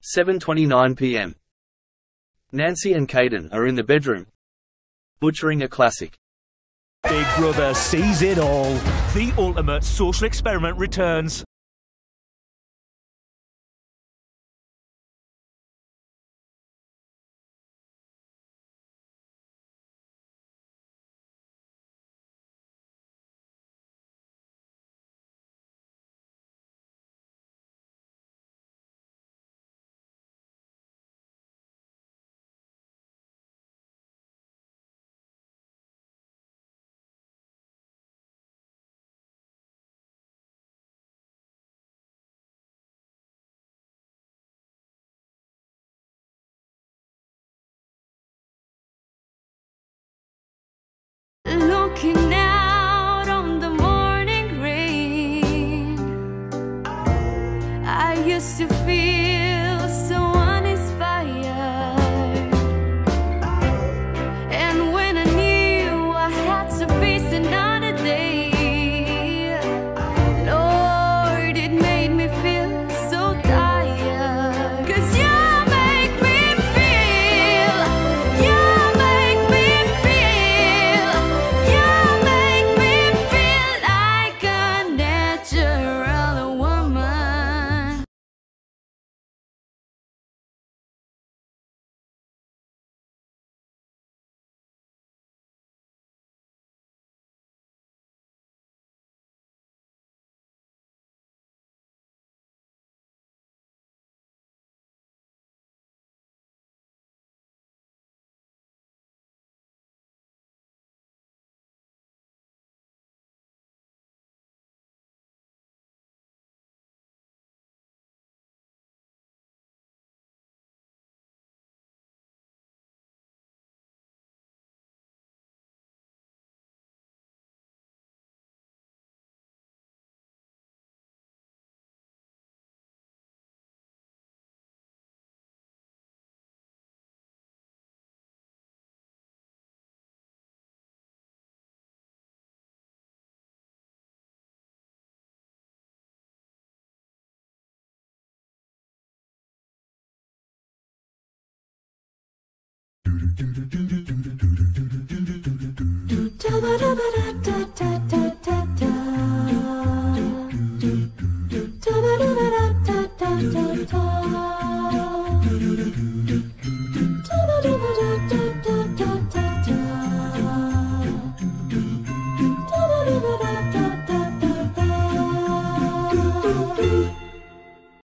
7:29 p.m. Nancy and Kaden are in the bedroom, butchering a classic. Big Brother sees it all. The ultimate social experiment returns. Looking out on the morning rain, I used to feel so uninspired. And when I knew I had to face another day, Lord, it made me feel so tired. 'Cause you make me feel, you make me feel, you make me feel like a natural woman.